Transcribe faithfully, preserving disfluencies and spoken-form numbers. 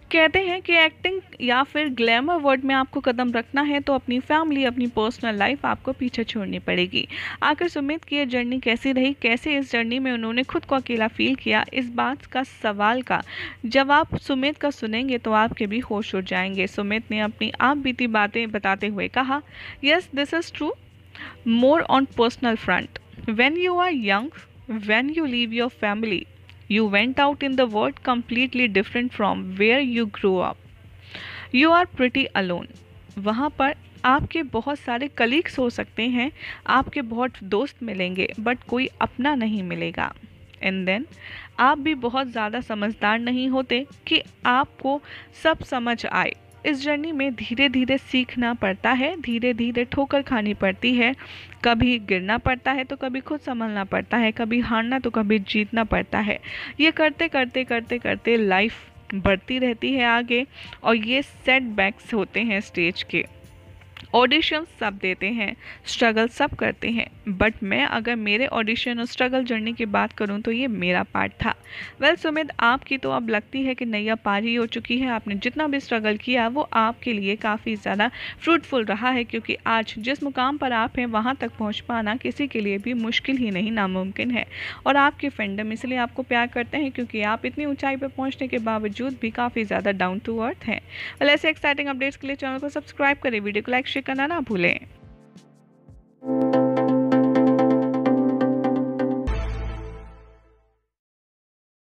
कहते हैं कि एक्टिंग या फिर ग्लैमर वर्ल्ड में आपको कदम रखना है तो अपनी फैमिली, अपनी पर्सनल लाइफ आपको पीछे छोड़नी पड़ेगी। आखिर सुमित की ये जर्नी कैसी रही, कैसे इस जर्नी में उन्होंने खुद को अकेला फील किया, इस बात का सवाल का जवाब सुमित का सुनेंगे तो आपके भी होश उड़ जाएंगे। सुमित ने अपनी आप बीती बातें बताते हुए कहा, yes this is true, more on personal front. When you are young, when you leave your family, you went out in the world completely different from where you grew up. You are pretty alone. वहाँ पर आपके बहुत सारे colleagues हो सकते हैं, आपके बहुत दोस्त मिलेंगे, बट कोई अपना नहीं मिलेगा। एंड देन आप भी बहुत ज़्यादा समझदार नहीं होते कि आपको सब समझ आए। इस जर्नी में धीरे धीरे सीखना पड़ता है, धीरे धीरे ठोकर खानी पड़ती है, कभी गिरना पड़ता है तो कभी खुद संभलना पड़ता है, कभी हारना तो कभी जीतना पड़ता है। ये करते करते करते करते लाइफ बढ़ती रहती है आगे, और ये सेटबैक्स होते हैं स्टेज के। ऑडिशन सब देते हैं, स्ट्रगल सब करते हैं, बट मैं अगर मेरे ऑडिशन और स्ट्रगल जर्नी की बात करूं तो ये मेरा पार्ट था। वेल well, सुमित, आपकी तो अब लगती है कि नैया पार ही हो चुकी है। आपने जितना भी स्ट्रगल किया वो आपके लिए काफ़ी ज़्यादा फ्रूटफुल रहा है, क्योंकि आज जिस मुकाम पर आप हैं वहाँ तक पहुँच पाना किसी के लिए भी मुश्किल ही नहीं, नामुमकिन है। और आपके फैंडम इसलिए आपको प्यार करते हैं क्योंकि आप इतनी ऊंचाई पर पहुँचने के बावजूद भी काफ़ी ज़्यादा डाउन टू अर्थ हैं। वेल, ऐसे एक्साइटिंग अपडेट्स के लिए चैनल को सब्सक्राइब करें, वीडियो को लाइक शेयर करना ना भूलें।